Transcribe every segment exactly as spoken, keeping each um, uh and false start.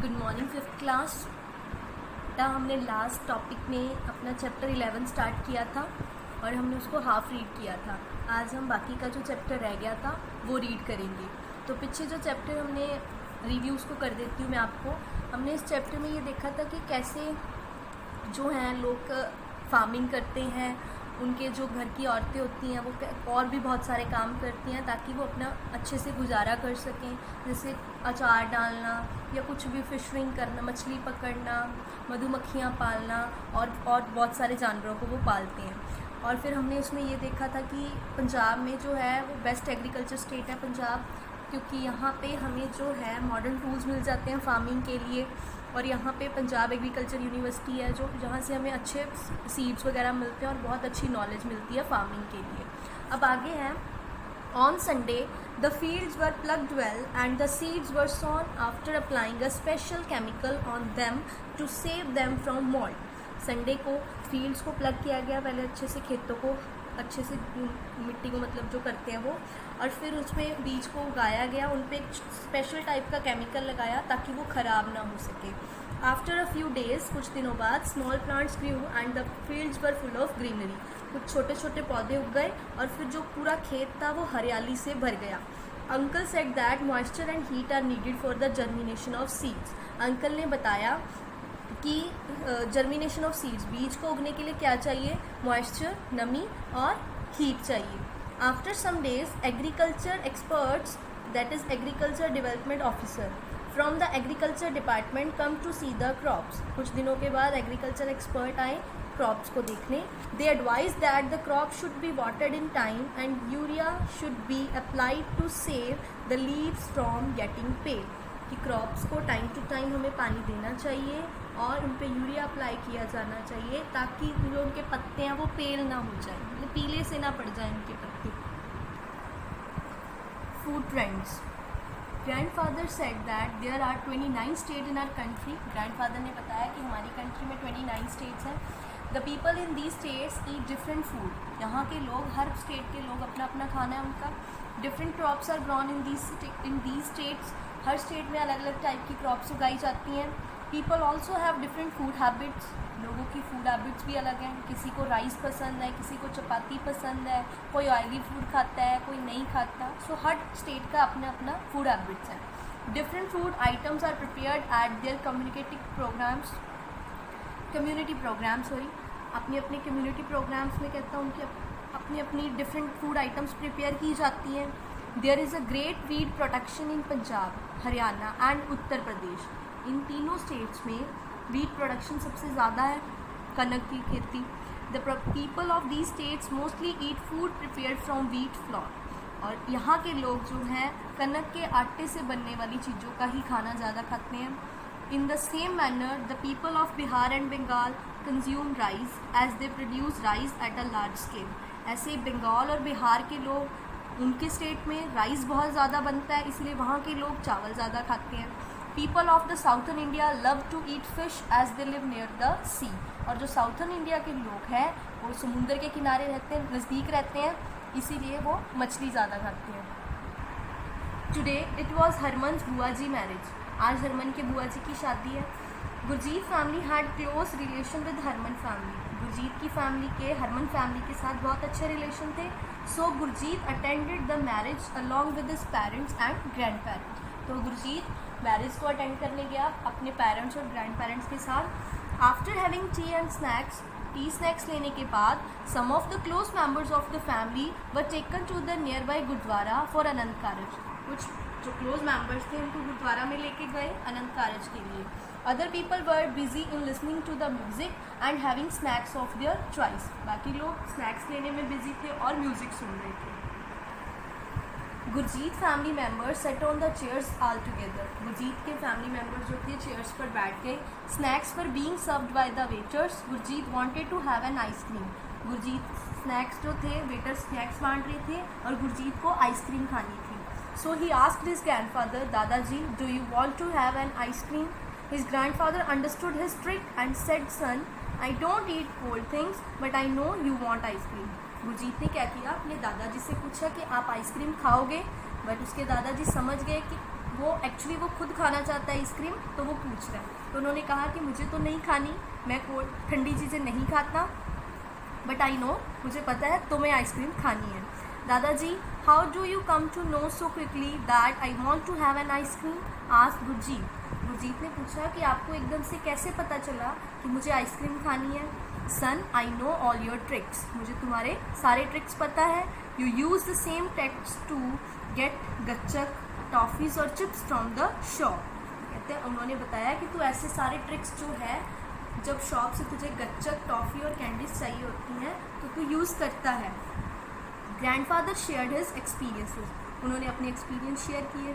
Good morning fifth class. टा हमने last topic में अपना चैप्टर इलेवन स्टार्ट किया था और हमने उसको हाफ रीड किया था। आज हम बाकी का जो चैप्टर रह गया था वो रीड करेंगे। तो पीछे जो चैप्टर हमने रिव्यू उसको कर देती हूँ मैं आपको। हमने इस चैप्टर में ये देखा था कि कैसे जो हैं लोग फार्मिंग करते हैं, उनके जो घर की औरतें होती हैं वो और भी बहुत सारे काम करती हैं ताकि वो अपना अच्छे से गुजारा कर सकें, जैसे अचार डालना या कुछ भी फिशरिंग करना, मछली पकड़ना, मधुमक्खियाँ पालना और और बहुत सारे जानवरों को वो पालते हैं। और फिर हमने उसमें ये देखा था कि पंजाब में जो है वो बेस्ट एग्रीकल्चर स्टेट है पंजाब, क्योंकि यहाँ पे हमें जो है मॉडर्न टूल्स मिल जाते हैं फार्मिंग के लिए। और यहाँ पे पंजाब एग्रीकल्चर यूनिवर्सिटी है जो जहाँ से हमें अच्छे सीड्स वगैरह मिलते हैं और बहुत अच्छी नॉलेज मिलती है फार्मिंग के लिए। अब आगे हैं, on Sunday the fields were plugged well and the seeds were sown after applying a special chemical on them to save them from mould. Sunday को फील्ड्स को प्लग किया गया, पहले अच्छे से खेतों को अच्छे से मिट्टी को मतलब जो करते हैं वो, और फिर उसमें बीज को उगाया गया, उन पर एक स्पेशल टाइप का केमिकल लगाया ताकि वो ख़राब ना हो सके। आफ्टर अ फ्यू डेज, कुछ दिनों बाद, small plants grew and the fields were full of greenery. कुछ छोटे छोटे पौधे उग गए और फिर जो पूरा खेत था वो हरियाली से भर गया। Uncle said that moisture and heat are needed for the germination of seeds. Uncle ने बताया कि जर्मिनेशन ऑफ सीड्स, बीज को उगने के लिए क्या चाहिए? मॉइस्चर, नमी और हीट चाहिए। After some days agriculture experts, that is agriculture development officer from the agriculture department come to see the crops. कुछ दिनों के बाद एग्रीकल्चर एक्सपर्ट आए क्रॉप्स को देखने। They advise that the crop should be watered in time and urea should be applied to save the leaves from getting pale. कि crops को time to time हमें पानी देना चाहिए और उन पे यूरिया अप्लाई किया जाना चाहिए ताकि जो उनके पत्ते हैं वो पेल ना हो जाए, मतलब पीले से ना पड़ जाए उनके पत्ते। Food trends. Grandfather said that there are twenty nine state in our country. Grandfather ने बताया कि हमारी कंट्री में ट्वेंटी नाइन स्टेट्स हैं। The people in these states eat different food. यहाँ के लोग, हर स्टेट के लोग अपना अपना खाना है उनका। Different crops are grown in these in these states. हर स्टेट में अलग अलग टाइप की क्रॉप्स उगाई जाती हैं। People also have different food habits. लोगों की फूड हैबिट्स भी अलग हैं। किसी को राइस पसंद है, किसी को चपाती पसंद है, कोई ऑयली फूड खाता है, कोई नहीं खाता। सो so, हर स्टेट का अपना अपना फूड हैबिट्स है। Different food items are prepared at their communicative programs community program sorry अपनी अपनी कम्युनिटी प्रोग्राम्स में कहता हूँ उनकी अपनी अपनी डिफरेंट फूड आइटम्स प्रिपेयर की जाती हैं। There is a great wheat production in Punjab, Haryana and Uttar Pradesh. इन तीनों स्टेट्स में वीट प्रोडक्शन सबसे ज़्यादा है, कनक की खेती। The people of these states mostly eat food prepared from wheat flour. और यहाँ के लोग जो हैं कनक के आटे से बनने वाली चीज़ों का ही खाना ज़्यादा खाते हैं। In the same manner the people of Bihar and Bengal consume rice as they produce rice at a large scale. ऐसे बंगाल और बिहार के लोग, उनके स्टेट में राइस बहुत ज़्यादा बनता है, इसलिए वहाँ के लोग चावल ज़्यादा खाते हैं। People of the southern India love to eat fish as they live near the sea. और जो साउथर्न इंडिया के लोग हैं वो समुद्र के किनारे रहते हैं, नज़दीक रहते हैं, इसीलिए वो मछली ज़्यादा खाते हैं। टुडे इट वॉज हरमन्स बुआ जी मैरिज। आज हरमन के बुआ जी की शादी है। Gurjeet family had close relation with Harman family. Gurjeet की फैमिली के हरमन फैमिली के साथ बहुत अच्छे रिलेशन थे। So Gurjeet attended the marriage along with his parents and grandparents. तो गुरजीत मैरिज को अटेंड करने गया अपने पेरेंट्स और ग्रैंड पेरेंट्स के साथ। After having tea and snacks, tea snacks लेने के बाद, some of the close members of the family were taken to the nearby gurdwara for Anand Karaj. कुछ जो क्लोज मेंबर्स थे उनको गुरुद्वारा में लेके गए अनंत कारज के लिए। Other people were busy in listening to the music and having snacks of their choice. बाकी लोग स्नैक्स लेने में बिजी थे और म्यूजिक सुन रहे थे। Gurjeet family members sat on the chairs all together. Gurjeet के फैमिली मेम्बर्स जो थे चेयर्स पर बैठ गए। Snacks were being served by the waiters. Gurjeet wanted to have an ice cream. Gurjeet snacks जो थे, वेटर स्नैक्स बांट रहे थे और गुरजीत को आइसक्रीम खानी थी। So he asked his grandfather, दादाजी do you want to have an ice cream? His grandfather understood his trick and said, son I don't eat cold things but I know you want ice cream. Gurjeet ने क्या किया, अपने दादाजी से पूछा कि आप आइसक्रीम खाओगे, बट उसके दादाजी समझ गए कि वो एक्चुअली वो खुद खाना चाहता है आइसक्रीम, तो वो पूछ रहा है। तो उन्होंने कहा कि मुझे तो नहीं खानी, मैं कोल्ड ठंडी चीज़ें नहीं खाता, बट आई नो, मुझे पता है तुम्हें आइसक्रीम खानी है। दादाजी, how do you come to know so quickly that I want to have an ice cream, asked Gurjeet. Gurjeet ने पूछा कि आपको एकदम से कैसे पता चला कि मुझे आइसक्रीम खानी है। Son, I know all your tricks, मुझे तुम्हारे सारे ट्रिक्स पता है। You use the same tricks to get gajak, toffees और चिप्स फ्रॉम द शॉप। कहते हैं उन्होंने बताया कि तू ऐसे सारे ट्रिक्स जो है, जब शॉप से तुझे गच्चक, टॉफ़ी और कैंडीज चाहिए होती हैं तो तू यूज़ करता है। ग्रैंडफादर शेयर्ड हिज एक्सपीरियंसेस, उन्होंने अपने एक्सपीरियंस शेयर किए।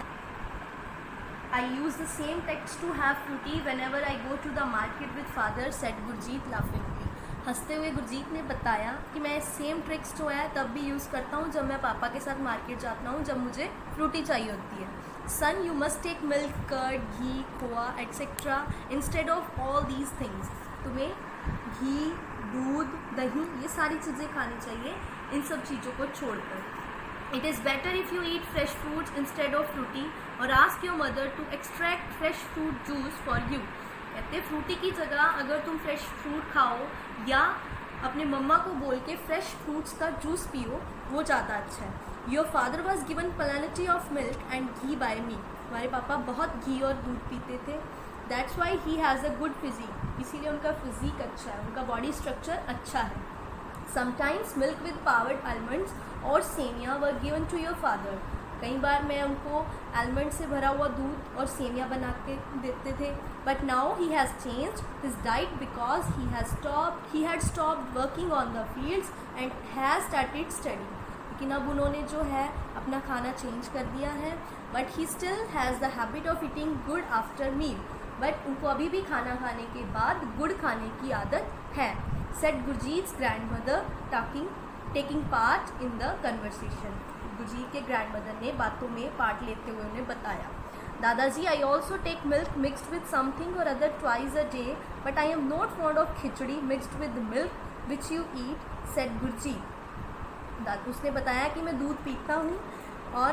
I use the same tricks to have Frooti whenever I go to the market with father, said Gurjeet laughingly. हंसते हुए गुरजीत ने बताया कि मैं सेम ट्रिक्स जो है तब भी यूज़ करता हूँ जब मैं पापा के साथ मार्केट जाता हूँ, जब मुझे फ्रूटी चाहिए होती है। Son, you must take milk, curd, ghee, khoya etcetera instead of all these things. तुम्हें घी, दूध, दही, ये सारी चीज़ें खानी चाहिए इन सब चीज़ों को छोड़कर। It is better if you eat fresh fruits instead of Frooti, और ask your mother to extract fresh fruit juice for you. कहते फ्रूटी की जगह अगर तुम फ्रेश फ्रूट खाओ या अपने मम्मा को बोल के फ्रेश फ्रूट्स का जूस पियो, वो ज़्यादा अच्छा है। Your father was given plenty of milk and ghee by me, हमारे पापा बहुत घी और दूध पीते थे। That's why he has a good physique, इसीलिए उनका फिजिक अच्छा है, उनका बॉडी स्ट्रक्चर अच्छा है। Sometimes milk with powdered almonds और semiya were given to your father, कई बार मैं उनको आलमंड से भरा हुआ दूध और सेमिया बना के देते थे। But now he has changed his diet because he has stopped he had stopped working on the fields and has started study. लेकिन अब उन्होंने जो है अपना खाना चेंज कर दिया है, but he still has the habit of eating gur after meal, but उनको अभी भी खाना खाने के बाद गुड़ खाने की आदत है। Said Gurjeet's grandmother talking taking part in the conversation, Gurjeet के ग्रैंडमदर ने बातों में पार्ट लेते हुए उन्हें बताया। दादाजी, I also take milk mixed with something और other twice a day, but I am not fond of khichdi mixed with milk which you eat, said Gurjeet. दादू उसने बताया कि मैं दूध पीता हूँ और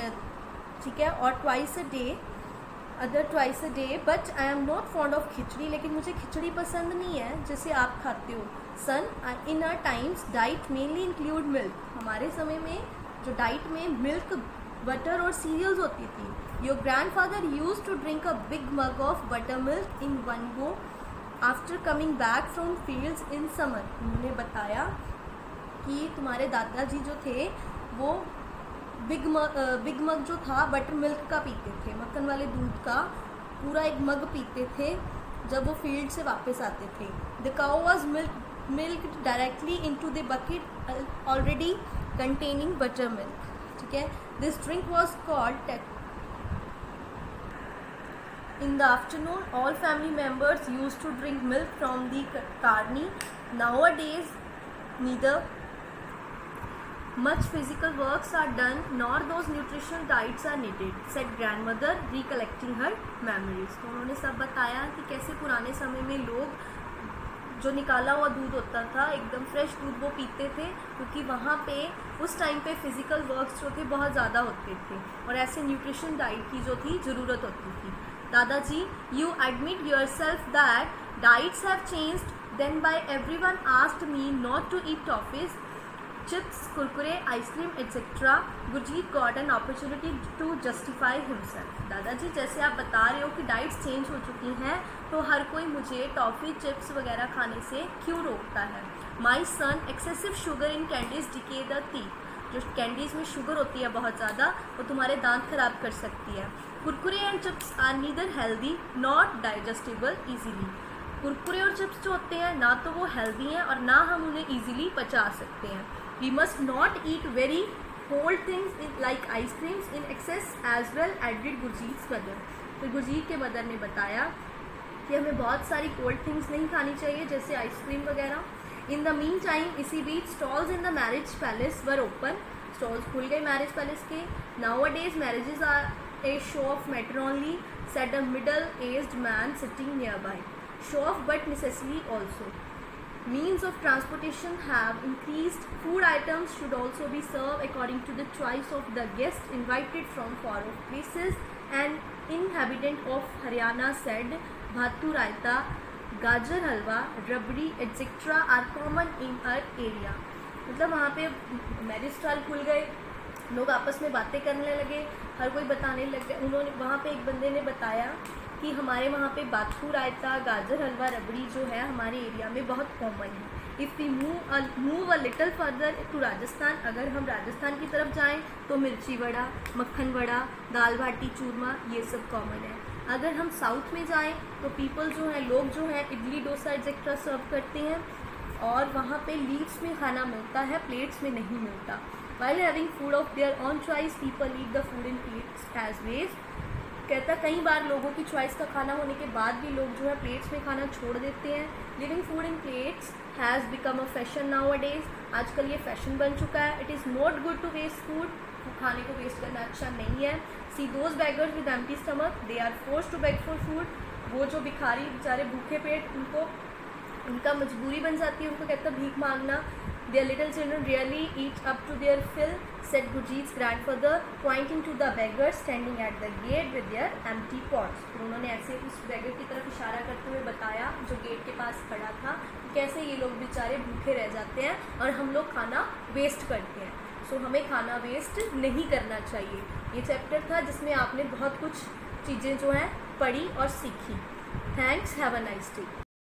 ठीक है और twice a day other twice a day, but I am not fond of khichdi, लेकिन मुझे खिचड़ी पसंद नहीं है जैसे आप खाते हो। Son, in our times diet mainly include milk, हमारे समय में जो डाइट में मिल्क, बटर और सीरियल्स होती थी। Your grandfather used to drink a big mug of butter milk in one go after coming back from fields in summer, उन्होंने बताया कि तुम्हारे दादाजी जो थे वो बिग मग बिग मग जो था बटर मिल्क का पीते थे, मक्खन वाले दूध का पूरा एक मग पीते थे जब वो फील्ड से वापस आते थे। The cow was milk milk directly into the bucket already containing buttermilk, ठीक है। This drink was called tet. In the afternoon, all family members used to drink milk from the carni. Nowadays, neither much physical works are done nor those nutritional diets are needed, said grandmother, recollecting her memories. तो उन्होंने सब बताया कि कैसे पुराने समय में लोग जो निकाला हुआ दूध होता था, एकदम फ्रेश दूध वो पीते थे, क्योंकि वहाँ पे उस टाइम पे फिज़िकल वर्क्स जो थे बहुत ज़्यादा होते थे और ऐसे न्यूट्रिशन डाइट की जो थी ज़रूरत होती थी। दादाजी, you admit yourself that diets have changed, then by everyone asked me not to eat toffees, chips, Kurkure, ice cream etcetera. Gurjeet got an opportunity to justify himself. दादाजी, जैसे आप बता रहे हो कि डाइट्स चेंज हो चुकी हैं, तो हर कोई मुझे टॉफ़ी, चिप्स वगैरह खाने से क्यों रोकता है। My son, excessive sugar in candies decay the teeth, जो कैंडीज़ में शुगर होती है बहुत ज़्यादा, वो तुम्हारे दांत खराब कर सकती है। Kurkure and chips are neither healthy not digestible easily, Kurkure और चिप्स जो होते हैं ना तो वो हेल्दी हैं और ना हम उन्हें ईजीली पचा सकते हैं। We must not eat very cold things like ice creams in excess as well, added Gurjeet's mother. तो गुरजीत के मदर ने बताया कि हमें बहुत सारी कोल्ड थिंग्स नहीं खानी चाहिए जैसे आइसक्रीम वगैरह। इन द मीन टाइम, इसी बीच stalls in the marriage palace were open, stalls खुल गए मैरिज पैलेस के। Nowadays marriages are a show of matrimony, said a middle aged man sitting nearby. Show of but necessary also, means of transportation have increased, food items should also be served according to the choice of the guests invited from far off places, an inhabitant of Haryana said भातू raita, gajar halwa, rabri etcetera are common in our area. मतलब वहाँ पे marriage stall खुल गए, लोग आपस में बातें करने लगे, हर कोई बताने लग गया। उन्होंने वहाँ पे एक बंदे ने बताया कि हमारे वहाँ पे बाथू रायता, गाजर हलवा, रबड़ी जो है हमारे एरिया में बहुत कॉमन है। If we move move a little further to Rajasthan, अगर हम राजस्थान की तरफ जाएं तो मिर्ची वड़ा, मक्खन वड़ा, दाल बाटी चूरमा, ये सब कॉमन है। अगर हम साउथ में जाएं तो पीपल जो है, लोग जो है इडली डोसा एट्सेट्रा सर्व करते हैं, और वहाँ पे लीव्स में खाना मिलता है, प्लेट्स में नहीं मिलता। While having food of their own choice, people eat the food in plates as waste. कहता कई बार लोगों की चॉइस का खाना होने के बाद भी लोग जो है प्लेट्स में खाना छोड़ देते हैं। Leaving food in plates has become a fashion nowadays, आजकल ये फैशन बन चुका है। It is not good to waste food, खाने को वेस्ट करना अच्छा नहीं है। See those beggars with empty stomach, they are forced to beg for food. वो जो भिखारी बेचारे भूखे पेट, उनको उनका मजबूरी बन जाती है, उनको कहता है भीख मांगना। Their little children really eat up to their fill, said Gurjeet's grandfather, pointing to the beggars standing at the gate with their empty pots. फिर उन्होंने ऐसे उस बेगर की तरफ इशारा करते हुए बताया जो गेट के पास खड़ा था, कैसे ये लोग बेचारे भूखे रह जाते हैं और हम लोग खाना वेस्ट करते हैं। सो so, हमें खाना वेस्ट नहीं करना चाहिए। ये चैप्टर था जिसमें आपने बहुत कुछ चीज़ें जो हैं पढ़ी और सीखी। Thanks, have a nice day.